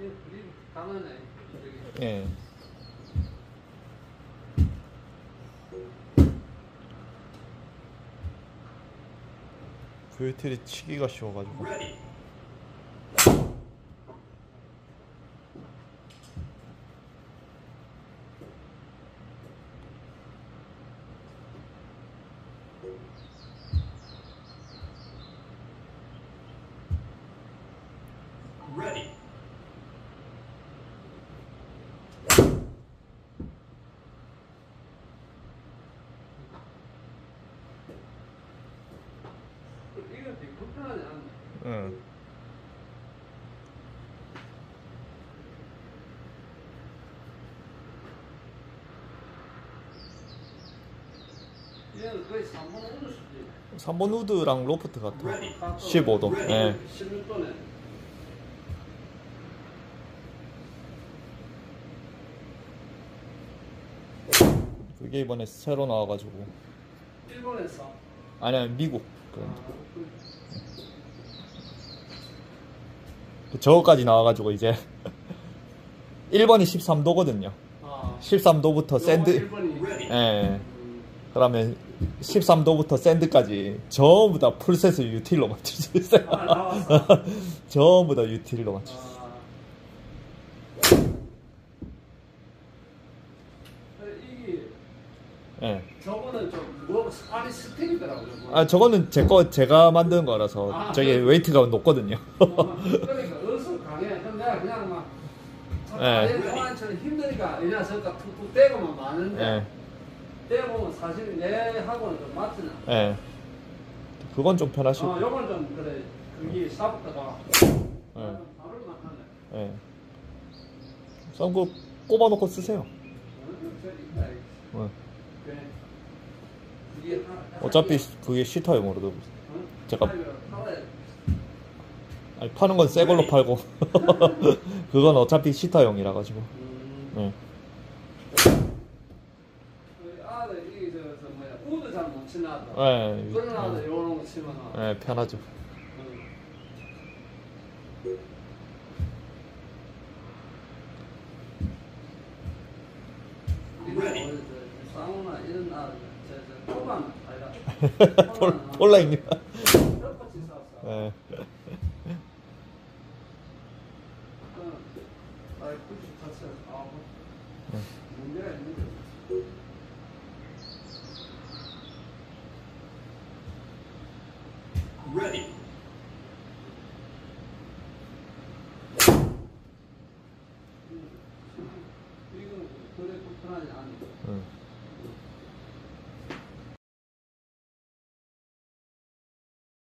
강하네. 예. VT를 치기가 쉬워가지고. Ready. 이거 되게 불편하지 않네. 응. 얘는 거의 3번 오를 수도 있네. 3번 우드랑 로프트 같아. 15도. 예. 16도네. 그게 이번에 새로 나와가지고. 일본에서. 아니야, 미국. 아, 저거까지 나와가지고 이제 1번이 13도거든요. 13도부터 샌드. 일본이. 예. 그러면 13도부터 샌드까지 전부 다 풀셋을 유틸로 맞출 수 있어요. 나왔어. 전부 다 유틸로 맞출 수 있어요. 이게 예. 저거는 좀 뭐 안이 스틱이더라고요. 아, 저거는 제가 만든 거라서 저게 웨이트가 높거든요. 그러니까 어서 강해. 그럼 내가 그냥 막 예. 영화처럼 힘드니까 그냥 저까 툭툭 떼고만 마는데 예. 떼보면 사실 내하고는 좀 맞지는 않아. 예. 그건 좀 편하시고. 요건 좀 그래. 그게 샤프트가 예. 바로 막하네. 예. 썬그 꼽아놓고 쓰세요. 예. 어차피 그게 시타용으로도 제가 아니, 파는 건 새 걸로 팔고 그건 어차피 시타용이라 가지고. 예. 아들 이게 저 뭐야 우드 잘 못 치나. 예. 그런 아들 요런 거 치면 예, 편하죠. 사우나 이런 아들 저 폴란 아니라 폴라입니다. 똑같이 쌌어. 예. 아이 굳이 탔어. 아 문제가 있는데. Ready. 이건 그래 불편하지 않네. 응.